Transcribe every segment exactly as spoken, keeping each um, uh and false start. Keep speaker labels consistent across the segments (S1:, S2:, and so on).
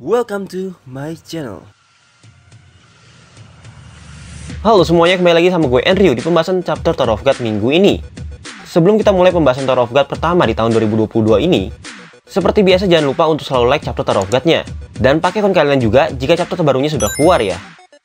S1: Welcome to my channel.
S2: Halo semuanya, kembali lagi sama gue Andrew di pembahasan chapter Tower of God minggu ini. Sebelum kita mulai pembahasan Tower of God pertama di tahun dua ribu dua puluh dua ini, seperti biasa jangan lupa untuk selalu like chapter Tower of God-nya. Dan pakai akun kalian juga jika chapter terbarunya sudah keluar ya.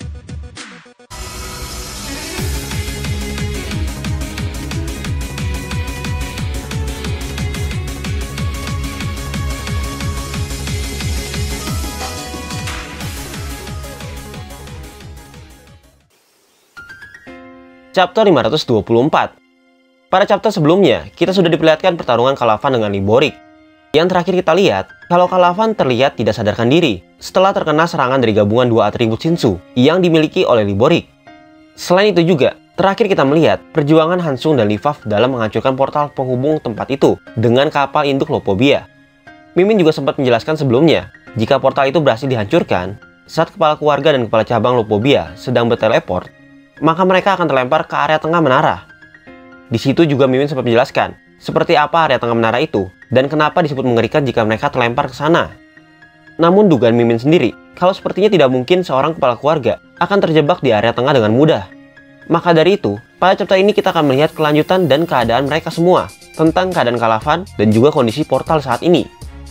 S2: Chapter lima ratus dua puluh empat. Pada chapter sebelumnya, kita sudah diperlihatkan pertarungan Kalavan dengan Liborik. Yang terakhir kita lihat, kalau Kalavan terlihat tidak sadarkan diri setelah terkena serangan dari gabungan dua atribut Shinsu yang dimiliki oleh Liborik. Selain itu juga, terakhir kita melihat perjuangan Hansung dan Livaf dalam menghancurkan portal penghubung tempat itu dengan kapal induk Lopobia. Mimin juga sempat menjelaskan sebelumnya, jika portal itu berhasil dihancurkan, saat kepala keluarga dan kepala cabang Lopobia sedang berteleport, maka mereka akan terlempar ke area tengah menara. Di situ juga Mimin sempat menjelaskan seperti apa area tengah menara itu dan kenapa disebut mengerikan jika mereka terlempar ke sana. Namun dugaan Mimin sendiri, kalau sepertinya tidak mungkin seorang kepala keluarga akan terjebak di area tengah dengan mudah. Maka dari itu, pada chapter ini kita akan melihat kelanjutan dan keadaan mereka semua tentang keadaan Kalavan dan juga kondisi portal saat ini.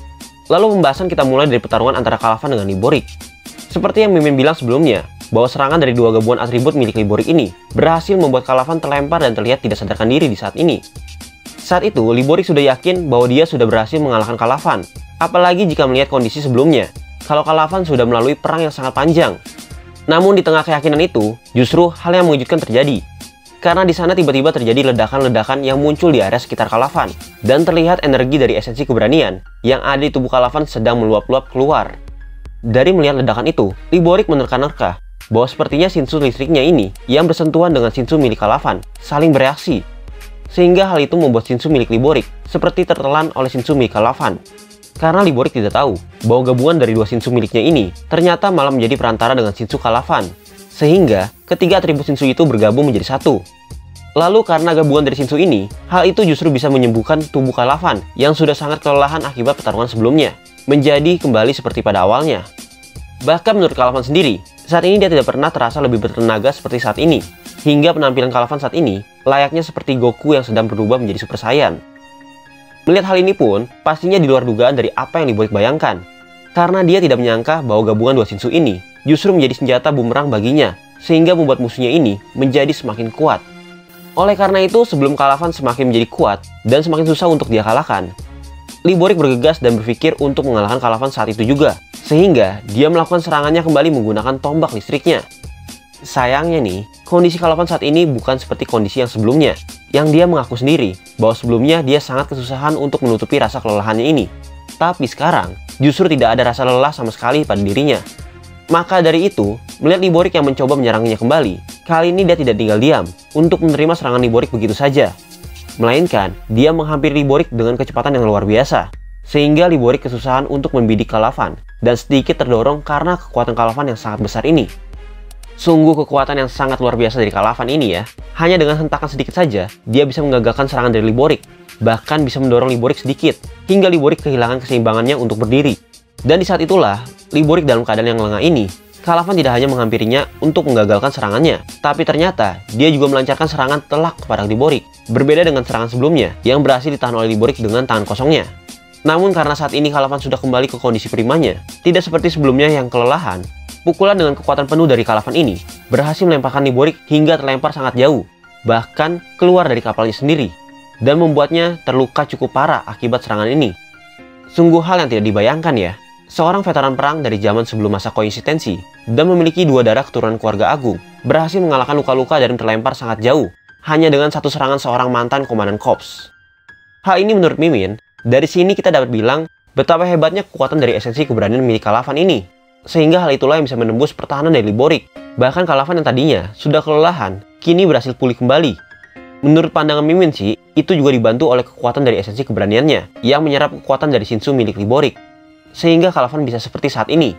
S2: Lalu pembahasan kita mulai dari pertarungan antara Kalavan dengan Liborik. Seperti yang Mimin bilang sebelumnya, bahwa serangan dari dua gabungan atribut milik Liborik ini berhasil membuat Kalavan terlempar dan terlihat tidak sadarkan diri di saat ini. Saat itu, Liborik sudah yakin bahwa dia sudah berhasil mengalahkan Kalavan. Apalagi jika melihat kondisi sebelumnya, kalau Kalavan sudah melalui perang yang sangat panjang. Namun di tengah keyakinan itu, justru hal yang mengejutkan terjadi. Karena di sana tiba-tiba terjadi ledakan-ledakan yang muncul di area sekitar Kalavan. Dan terlihat energi dari esensi keberanian yang ada di tubuh Kalavan sedang meluap-luap keluar. Dari melihat ledakan itu, Liborik menerka-nerka bahwa sepertinya Shinsu listriknya ini yang bersentuhan dengan Shinsu milik Kalavan saling bereaksi. Sehingga hal itu membuat Shinsu milik Liborik seperti tertelan oleh Shinsu milik Kalavan. Karena Liborik tidak tahu bahwa gabungan dari dua Shinsu miliknya ini ternyata malah menjadi perantara dengan Shinsu Kalavan. Sehingga ketiga atribut Shinsu itu bergabung menjadi satu. Lalu karena gabungan dari Shinsu ini, hal itu justru bisa menyembuhkan tubuh Kalavan yang sudah sangat kelelahan akibat pertarungan sebelumnya, menjadi kembali seperti pada awalnya. Bahkan menurut Kalavan sendiri, saat ini dia tidak pernah terasa lebih bertenaga seperti saat ini. Hingga penampilan Kalavan saat ini layaknya seperti Goku yang sedang berubah menjadi Super Saiyan. Melihat hal ini pun pastinya di luar dugaan dari apa yang Liborik bayangkan. Karena dia tidak menyangka bahwa gabungan dua Shinsu ini justru menjadi senjata bumerang baginya, sehingga membuat musuhnya ini menjadi semakin kuat. Oleh karena itu, sebelum Kalavan semakin menjadi kuat dan semakin susah untuk dia kalahkan, Liborik bergegas dan berpikir untuk mengalahkan Kalavan saat itu juga. Sehingga dia melakukan serangannya kembali menggunakan tombak listriknya. Sayangnya nih, kondisi Kalavan saat ini bukan seperti kondisi yang sebelumnya, yang dia mengaku sendiri bahwa sebelumnya dia sangat kesusahan untuk menutupi rasa kelelahannya ini. Tapi sekarang, justru tidak ada rasa lelah sama sekali pada dirinya. Maka dari itu, melihat Liborik yang mencoba menyerangnya kembali, kali ini dia tidak tinggal diam untuk menerima serangan Liborik begitu saja. Melainkan, dia menghampiri Liborik dengan kecepatan yang luar biasa. Sehingga Liborik kesusahan untuk membidik Kalavan dan sedikit terdorong karena kekuatan Kalavan yang sangat besar ini. Sungguh kekuatan yang sangat luar biasa dari Kalavan ini ya. Hanya dengan hentakan sedikit saja, dia bisa menggagalkan serangan dari Liborik. Bahkan bisa mendorong Liborik sedikit, hingga Liborik kehilangan keseimbangannya untuk berdiri. Dan di saat itulah, Liborik dalam keadaan yang lengah ini, Kalavan tidak hanya menghampirinya untuk menggagalkan serangannya, tapi ternyata dia juga melancarkan serangan telak kepada Liborik. Berbeda dengan serangan sebelumnya, yang berhasil ditahan oleh Liborik dengan tangan kosongnya. Namun karena saat ini Kalavan sudah kembali ke kondisi primanya, tidak seperti sebelumnya yang kelelahan, pukulan dengan kekuatan penuh dari Kalavan ini berhasil melemparkan Liborik hingga terlempar sangat jauh, bahkan keluar dari kapalnya sendiri, dan membuatnya terluka cukup parah akibat serangan ini. Sungguh hal yang tidak dibayangkan ya, seorang veteran perang dari zaman sebelum masa koinsistensi dan memiliki dua darah keturunan keluarga agung, berhasil mengalahkan luka-luka dan terlempar sangat jauh, hanya dengan satu serangan seorang mantan komandan korps. Hal ini menurut Mimin, dari sini kita dapat bilang betapa hebatnya kekuatan dari esensi keberanian milik Kalavan ini. Sehingga hal itulah yang bisa menembus pertahanan dari Liborik. Bahkan Kalavan yang tadinya sudah kelelahan, kini berhasil pulih kembali. Menurut pandangan Mimin sih, itu juga dibantu oleh kekuatan dari esensi keberaniannya yang menyerap kekuatan dari Shinsu milik Liborik. Sehingga Kalavan bisa seperti saat ini.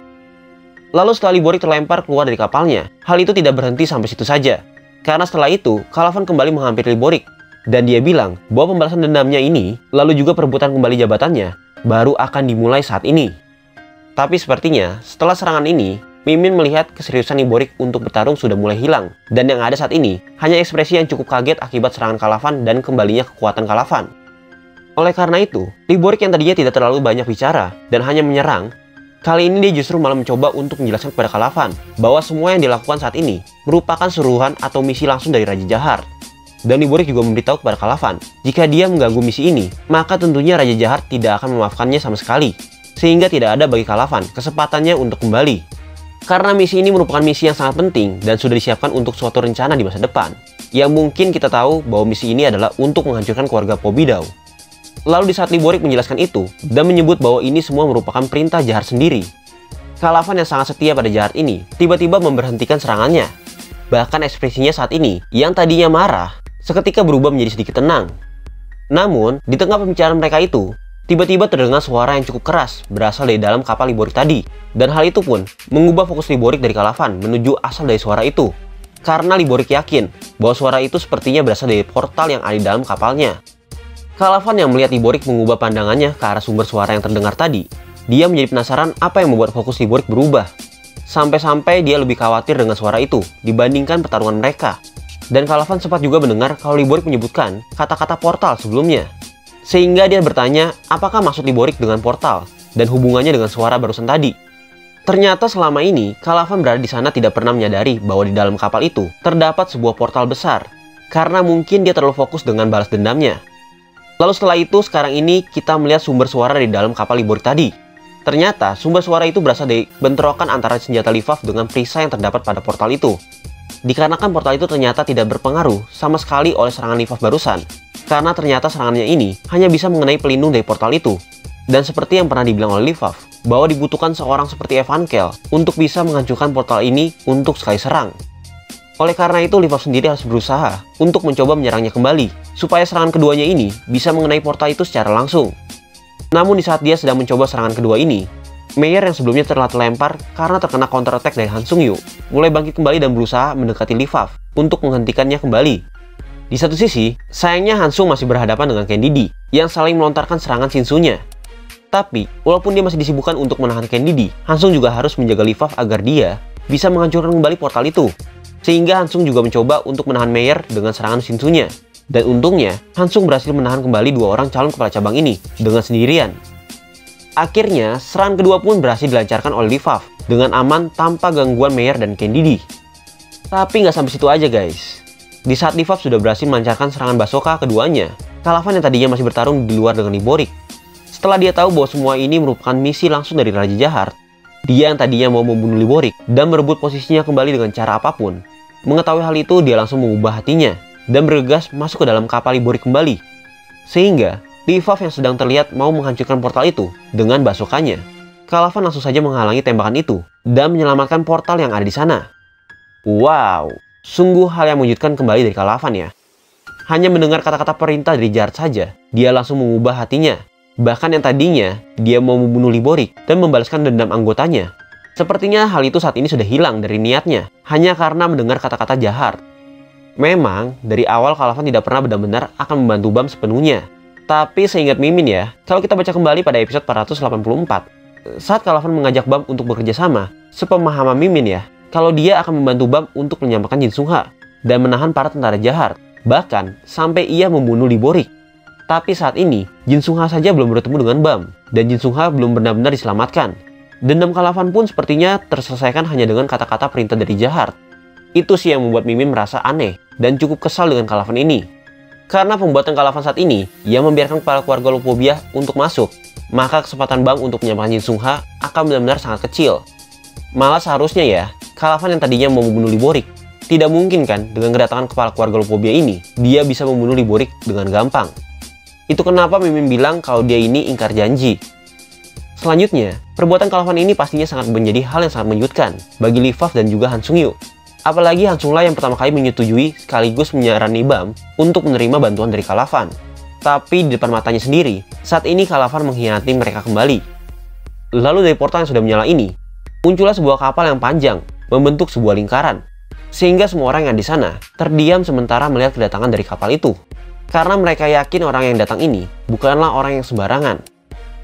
S2: Lalu setelah Liborik terlempar keluar dari kapalnya, hal itu tidak berhenti sampai situ saja. Karena setelah itu, Kalavan kembali menghampiri Liborik. Dan dia bilang bahwa pembalasan dendamnya ini, lalu juga perebutan kembali jabatannya, baru akan dimulai saat ini. Tapi sepertinya setelah serangan ini, Mimin melihat keseriusan Liborik untuk bertarung sudah mulai hilang. Dan yang ada saat ini hanya ekspresi yang cukup kaget akibat serangan Kalavan dan kembalinya kekuatan Kalavan. Oleh karena itu, Liborik yang tadinya tidak terlalu banyak bicara dan hanya menyerang, kali ini dia justru malah mencoba untuk menjelaskan kepada Kalavan bahwa semua yang dilakukan saat ini merupakan suruhan atau misi langsung dari Raja Jahat. Dan Liborik juga memberitahu kepada Kalavan, jika dia mengganggu misi ini, maka tentunya Raja Jahat tidak akan memaafkannya sama sekali. Sehingga tidak ada bagi Kalavan kesempatannya untuk kembali. Karena misi ini merupakan misi yang sangat penting dan sudah disiapkan untuk suatu rencana di masa depan. Yang mungkin kita tahu bahwa misi ini adalah untuk menghancurkan keluarga Pobidau. Lalu di saat Liborik menjelaskan itu dan menyebut bahwa ini semua merupakan perintah Jahat sendiri, Kalavan yang sangat setia pada Jahat ini tiba-tiba memberhentikan serangannya. Bahkan ekspresinya saat ini yang tadinya marah seketika berubah menjadi sedikit tenang. Namun, di tengah pembicaraan mereka itu, tiba-tiba terdengar suara yang cukup keras berasal dari dalam kapal Liborik tadi. Dan hal itu pun mengubah fokus Liborik dari Kalavan menuju asal dari suara itu. Karena Liborik yakin bahwa suara itu sepertinya berasal dari portal yang ada di dalam kapalnya. Kalavan yang melihat Liborik mengubah pandangannya ke arah sumber suara yang terdengar tadi, dia menjadi penasaran apa yang membuat fokus Liborik berubah. Sampai-sampai dia lebih khawatir dengan suara itu dibandingkan pertarungan mereka. Dan Kalavan sempat juga mendengar kalau Liborik menyebutkan kata-kata portal sebelumnya. Sehingga dia bertanya apakah maksud Liborik dengan portal dan hubungannya dengan suara barusan tadi. Ternyata selama ini Kalavan berada di sana tidak pernah menyadari bahwa di dalam kapal itu terdapat sebuah portal besar. Karena mungkin dia terlalu fokus dengan balas dendamnya. Lalu setelah itu sekarang ini kita melihat sumber suara di dalam kapal Liborik tadi. Ternyata sumber suara itu berasal dari bentrokan antara senjata Lifaf dengan perisai yang terdapat pada portal itu. Dikarenakan portal itu ternyata tidak berpengaruh sama sekali oleh serangan Lifaf barusan. Karena ternyata serangannya ini hanya bisa mengenai pelindung dari portal itu. Dan seperti yang pernah dibilang oleh Lifaf, bahwa dibutuhkan seorang seperti Evankel untuk bisa menghancurkan portal ini untuk sekali serang. Oleh karena itu Lifaf sendiri harus berusaha untuk mencoba menyerangnya kembali, supaya serangan keduanya ini bisa mengenai portal itu secara langsung. Namun di saat dia sedang mencoba serangan kedua ini, Meyer yang sebelumnya telah terlempar karena terkena counter attack dari Han Sung Yu, mulai bangkit kembali dan berusaha mendekati Lifaf untuk menghentikannya kembali. Di satu sisi, sayangnya Han Sung masih berhadapan dengan Candide yang saling melontarkan serangan Shinsu-nya. Tapi, walaupun dia masih disibukkan untuk menahan Candide, Han Sung juga harus menjaga Lifaf agar dia bisa menghancurkan kembali portal itu. Sehingga Han Sung juga mencoba untuk menahan Meyer dengan serangan Shinsu-nya. Dan untungnya, Han Sung berhasil menahan kembali dua orang calon kepala cabang ini dengan sendirian. Akhirnya, serangan kedua pun berhasil dilancarkan oleh Lifaf dengan aman tanpa gangguan Meyer dan Candide. Tapi nggak sampai situ aja guys. Di saat Lifaf sudah berhasil melancarkan serangan Basoka keduanya, Kalavan yang tadinya masih bertarung di luar dengan Liborik. Setelah dia tahu bahwa semua ini merupakan misi langsung dari Raja Jahat, dia yang tadinya mau membunuh Liborik dan merebut posisinya kembali dengan cara apapun. Mengetahui hal itu, dia langsung mengubah hatinya dan bergegas masuk ke dalam kapal Liborik kembali. Sehingga Lifaf yang sedang terlihat mau menghancurkan portal itu dengan basokanya. Kalavan langsung saja menghalangi tembakan itu dan menyelamatkan portal yang ada di sana. Wow, sungguh hal yang mengejutkan kembali dari Kalavan ya. Hanya mendengar kata-kata perintah dari Jahat saja, dia langsung mengubah hatinya. Bahkan yang tadinya dia mau membunuh Liborik dan membalaskan dendam anggotanya. Sepertinya hal itu saat ini sudah hilang dari niatnya, hanya karena mendengar kata-kata Jahat. Memang, dari awal Kalavan tidak pernah benar-benar akan membantu Bam sepenuhnya. Tapi seingat Mimin ya, kalau kita baca kembali pada episode empat ratus delapan puluh empat, saat Kalavan mengajak Bam untuk bekerja sama, sepemahaman Mimin ya, kalau dia akan membantu Bam untuk menyelamatkan Jin Sungha dan menahan para tentara Jahat, bahkan sampai ia membunuh Liborik. Tapi saat ini, Jin Sungha saja belum bertemu dengan Bam, dan Jin Sungha belum benar-benar diselamatkan. Dendam Kalavan pun sepertinya terselesaikan hanya dengan kata-kata perintah dari Jahat. Itu sih yang membuat Mimin merasa aneh dan cukup kesal dengan Kalavan ini. Karena pembuatan Kalavan saat ini, ia membiarkan kepala keluarga Lopobia untuk masuk, maka kesempatan Bam untuk menyelamatkan Jin Sungha akan benar-benar sangat kecil. Malah seharusnya ya, Kalavan yang tadinya mau membunuh Liborik, tidak mungkin kan dengan kedatangan kepala keluarga Lopobia ini, dia bisa membunuh Liborik dengan gampang. Itu kenapa Mimin bilang kalau dia ini ingkar janji. Selanjutnya, perbuatan Kalavan ini pastinya sangat menjadi hal yang sangat mengejutkan bagi Lifaf dan juga Han Sung Yu. Apalagi Han Sung La yang pertama kali menyetujui sekaligus menyarani Bam untuk menerima bantuan dari Kalavan. Tapi di depan matanya sendiri, saat ini Kalavan mengkhianati mereka kembali. Lalu dari portal yang sudah menyala ini, muncullah sebuah kapal yang panjang, membentuk sebuah lingkaran. Sehingga semua orang yang ada di sana terdiam sementara melihat kedatangan dari kapal itu. Karena mereka yakin orang yang datang ini bukanlah orang yang sembarangan.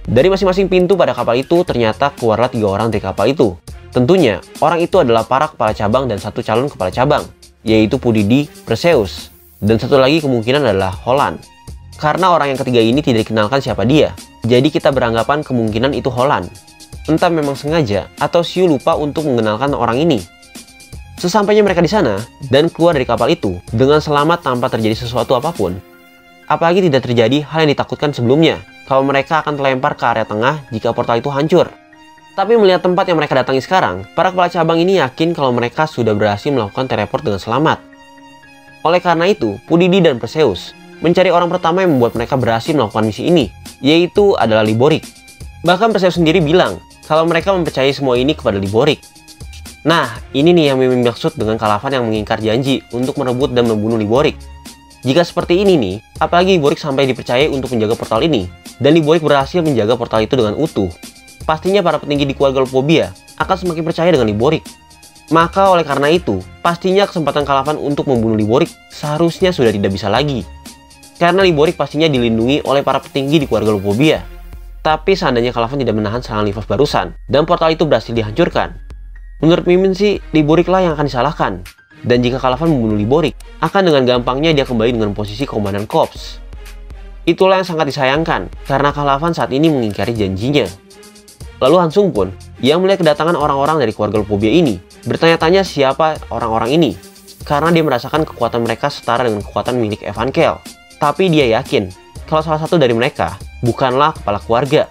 S2: Dari masing-masing pintu pada kapal itu ternyata keluarlah tiga orang dari kapal itu. Tentunya, orang itu adalah para kepala cabang dan satu calon kepala cabang, yaitu Pudidi, Perseus, dan satu lagi kemungkinan adalah Holland. Karena orang yang ketiga ini tidak dikenalkan siapa dia, jadi kita beranggapan kemungkinan itu Holland. Entah memang sengaja atau Siu lupa untuk mengenalkan orang ini. Sesampainya mereka di sana dan keluar dari kapal itu dengan selamat tanpa terjadi sesuatu apapun. Apalagi tidak terjadi hal yang ditakutkan sebelumnya, kalau mereka akan terlempar ke area tengah jika portal itu hancur. Tapi melihat tempat yang mereka datangi sekarang, para kepala cabang ini yakin kalau mereka sudah berhasil melakukan teleport dengan selamat. Oleh karena itu, Pudidi dan Perseus mencari orang pertama yang membuat mereka berhasil melakukan misi ini, yaitu adalah Liborik. Bahkan Perseus sendiri bilang kalau mereka mempercayai semua ini kepada Liborik. Nah, ini nih yang Mimi maksud dengan Kalavan yang mengingkar janji untuk merebut dan membunuh Liborik. Jika seperti ini nih, apalagi Liborik sampai dipercaya untuk menjaga portal ini, dan Liborik berhasil menjaga portal itu dengan utuh, pastinya para petinggi di keluarga Lupobia akan semakin percaya dengan Liborik. Maka oleh karena itu, pastinya kesempatan Kalavan untuk membunuh Liborik seharusnya sudah tidak bisa lagi. Karena Liborik pastinya dilindungi oleh para petinggi di keluarga Lupobia. Tapi seandainya Kalavan tidak menahan serangan Livos barusan, dan portal itu berhasil dihancurkan, menurut Mimin sih, Liborik lah yang akan disalahkan. Dan jika Kalavan membunuh Liborik, akan dengan gampangnya dia kembali dengan posisi komandan korps. Itulah yang sangat disayangkan, karena Kalavan saat ini mengingkari janjinya. Lalu Hansung pun, yang melihat kedatangan orang-orang dari keluarga Lupobia ini, bertanya-tanya siapa orang-orang ini, karena dia merasakan kekuatan mereka setara dengan kekuatan milik Evankel. Tapi dia yakin, kalau salah satu dari mereka bukanlah kepala keluarga.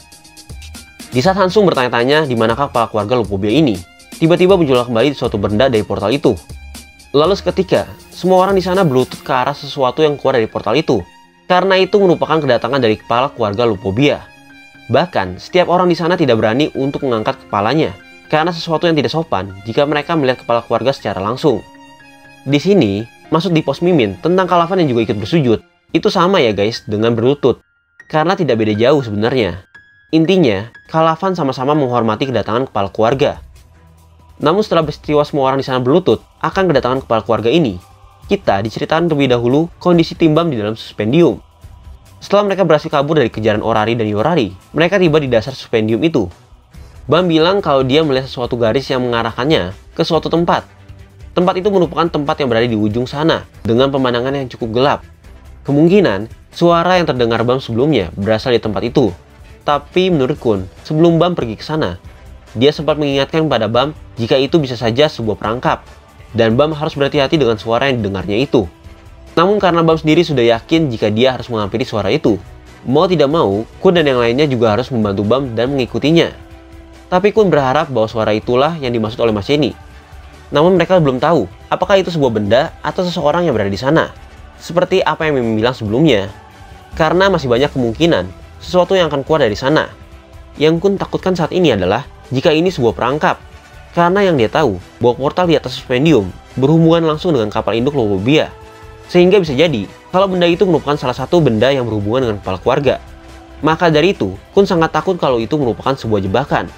S2: Di saat Hansung bertanya-tanya di manakah kepala keluarga Lupobia ini, tiba-tiba muncullah kembali suatu benda dari portal itu. Lalu seketika, semua orang di sana berlutut ke arah sesuatu yang keluar dari portal itu, karena itu merupakan kedatangan dari kepala keluarga Lupobia. Bahkan, setiap orang di sana tidak berani untuk mengangkat kepalanya, karena sesuatu yang tidak sopan jika mereka melihat kepala keluarga secara langsung. Di sini, masuk di pos Mimin tentang Kalavan yang juga ikut bersujud, itu sama ya guys dengan berlutut, karena tidak beda jauh sebenarnya. Intinya, Kalavan sama-sama menghormati kedatangan kepala keluarga. Namun setelah peristiwa semua orang di sana berlutut akan kedatangan kepala keluarga ini, kita diceritakan terlebih dahulu kondisi Tim Bam di dalam suspendium. Setelah mereka berhasil kabur dari kejaran Orari dan Yorari, mereka tiba di dasar suspendium itu. Bam bilang kalau dia melihat sesuatu garis yang mengarahkannya ke suatu tempat. Tempat itu merupakan tempat yang berada di ujung sana, dengan pemandangan yang cukup gelap. Kemungkinan, suara yang terdengar Bam sebelumnya berasal di tempat itu. Tapi menurut Kun, sebelum Bam pergi ke sana, dia sempat mengingatkan pada Bam jika itu bisa saja sebuah perangkap, dan Bam harus berhati-hati dengan suara yang didengarnya itu. Namun karena Bam sendiri sudah yakin jika dia harus menghampiri suara itu, mau tidak mau, Kun dan yang lainnya juga harus membantu Bam dan mengikutinya. Tapi Kun berharap bahwa suara itulah yang dimaksud oleh Mas Jenny. Namun mereka belum tahu apakah itu sebuah benda atau seseorang yang berada di sana. Seperti apa yang Mimin bilang sebelumnya. Karena masih banyak kemungkinan sesuatu yang akan keluar dari sana. Yang Kun takutkan saat ini adalah jika ini sebuah perangkap, karena yang dia tahu bahwa portal di atas suspendium berhubungan langsung dengan kapal induk Lupobia, sehingga bisa jadi kalau benda itu merupakan salah satu benda yang berhubungan dengan kepala keluarga. Maka dari itu, Kun sangat takut kalau itu merupakan sebuah jebakan.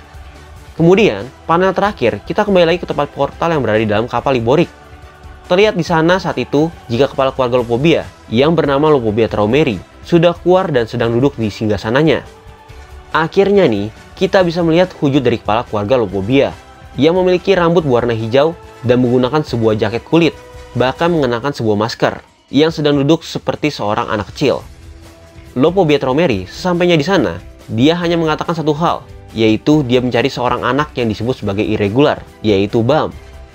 S2: Kemudian, panel terakhir, kita kembali lagi ke tempat portal yang berada di dalam kapal Liborik. Terlihat di sana saat itu jika kepala keluarga Lupobia yang bernama Lupobia Traumeri sudah keluar dan sedang duduk di singgasananya. Akhirnya nih, kita bisa melihat wujud dari kepala keluarga Lupobia yang memiliki rambut berwarna hijau dan menggunakan sebuah jaket kulit, bahkan mengenakan sebuah masker yang sedang duduk seperti seorang anak kecil. Lupobia Traumeri sesampainya di sana, dia hanya mengatakan satu hal, yaitu dia mencari seorang anak yang disebut sebagai irregular, yaitu Bam.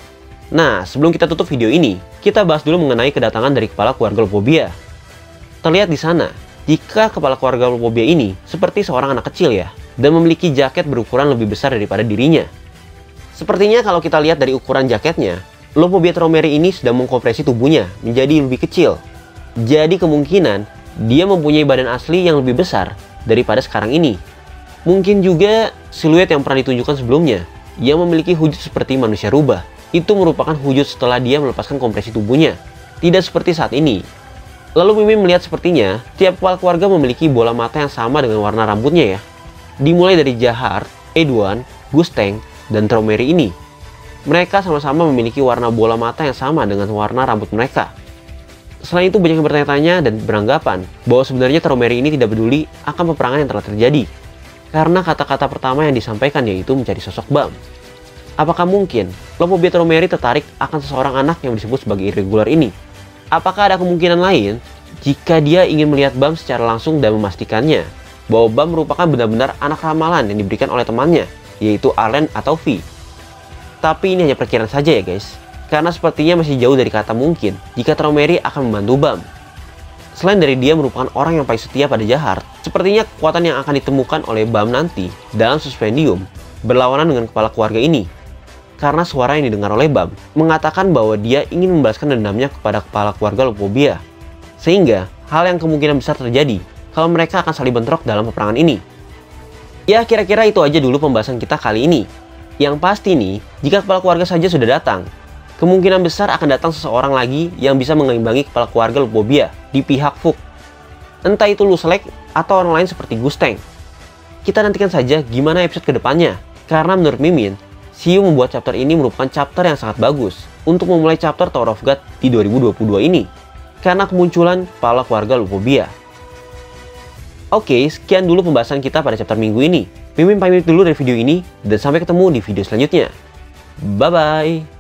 S2: Nah, sebelum kita tutup video ini, kita bahas dulu mengenai kedatangan dari kepala keluarga Lupobia. Terlihat di sana, jika kepala keluarga Lupobia ini seperti seorang anak kecil ya, dan memiliki jaket berukuran lebih besar daripada dirinya. Sepertinya kalau kita lihat dari ukuran jaketnya, Lupobia Traumeri ini sedang mengkompresi tubuhnya menjadi lebih kecil. Jadi kemungkinan dia mempunyai badan asli yang lebih besar daripada sekarang ini. Mungkin juga siluet yang pernah ditunjukkan sebelumnya, yang memiliki wujud seperti manusia rubah, itu merupakan wujud setelah dia melepaskan kompresi tubuhnya, tidak seperti saat ini. Lalu Mimin melihat sepertinya tiap kepala keluarga memiliki bola mata yang sama dengan warna rambutnya ya. Dimulai dari Jahar, Edwan, Gusteng, dan Traumeri ini. Mereka sama-sama memiliki warna bola mata yang sama dengan warna rambut mereka. Selain itu banyak yang bertanya-tanya dan beranggapan bahwa sebenarnya Traumeri ini tidak peduli akan peperangan yang telah terjadi. karena kata-kata pertama yang disampaikan yaitu mencari sosok Bam. Apakah mungkin Lopobia Tromeri tertarik akan seseorang anak yang disebut sebagai irregular ini? Apakah ada kemungkinan lain jika dia ingin melihat Bam secara langsung dan memastikannya bahwa Bam merupakan benar-benar anak ramalan yang diberikan oleh temannya, yaitu Arlen atau V? Tapi ini hanya perkiraan saja ya guys, karena sepertinya masih jauh dari kata mungkin jika Tromeri akan membantu Bam. Selain dari dia merupakan orang yang paling setia pada Jahart, sepertinya kekuatan yang akan ditemukan oleh Bam nanti dalam Suspendium berlawanan dengan kepala keluarga ini. Karena suara yang didengar oleh Bam mengatakan bahwa dia ingin membalaskan dendamnya kepada kepala keluarga Lopobia. Sehingga hal yang kemungkinan besar terjadi kalau mereka akan saling bentrok dalam peperangan ini. Ya kira-kira itu aja dulu pembahasan kita kali ini. Yang pasti nih, jika kepala keluarga saja sudah datang, kemungkinan besar akan datang seseorang lagi yang bisa mengimbangi kepala keluarga Lopobia di pihak Fuk. Entah itu Luselek atau orang lain seperti Gusteng. Kita nantikan saja gimana episode kedepannya. Karena menurut Mimin, Xiu membuat chapter ini merupakan chapter yang sangat bagus untuk memulai chapter Tower of God di dua ribu dua puluh dua ini karena kemunculan kepala keluarga Lopobia. Oke, sekian dulu pembahasan kita pada chapter minggu ini. Mimin pamit dulu dari video ini dan sampai ketemu di video selanjutnya. Bye-bye!